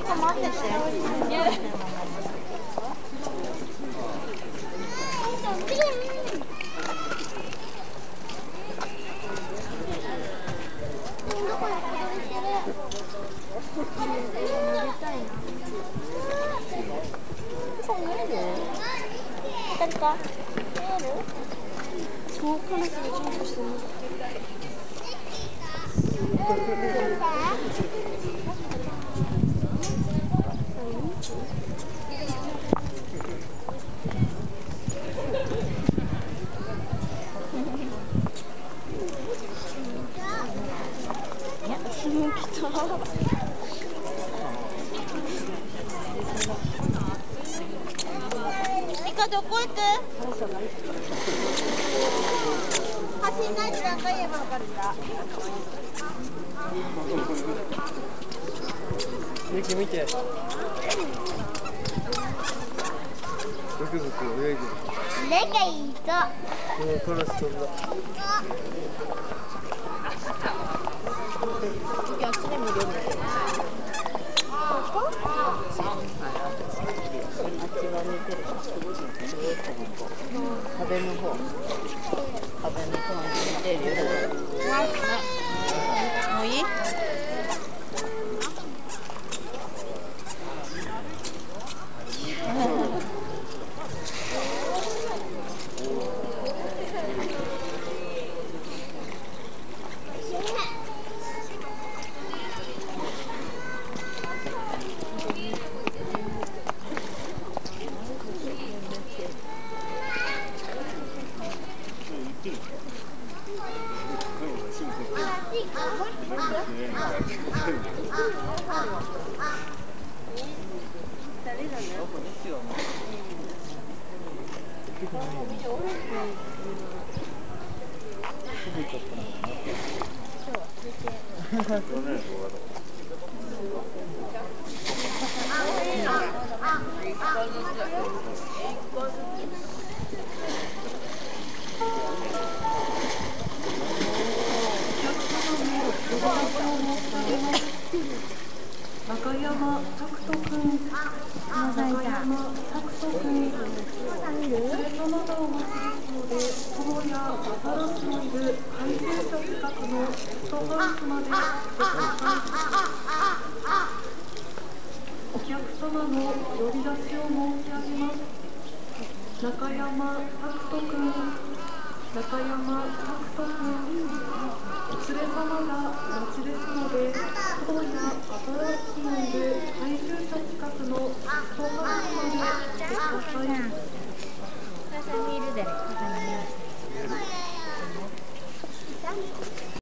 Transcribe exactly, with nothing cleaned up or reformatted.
と待ってて。そう見える？左か？見える？そうカラスがジャンプしてる。いや、私も来た。ミカどこ行く？走んないと何回言えば分かるんだ。 ミキ見て。ゾクゾク泳いでる。 レケイト。 このカラス飛んだ。 あっちで見れる。ここ？あっち側見てる。壁の方。壁の方に見てるよ。もういい？ 中山拓人君、中山拓人君、連れとまだお待ちですので、友やアザラシのいる回収車近くのペットハウスまでお越しください。お客様の呼び出しを申し上げます。中山拓人君、中山拓人君、連れ様がお待ちですので、今夜アザラシのいる回収車近くのペットハウスまで来てください。 見るで。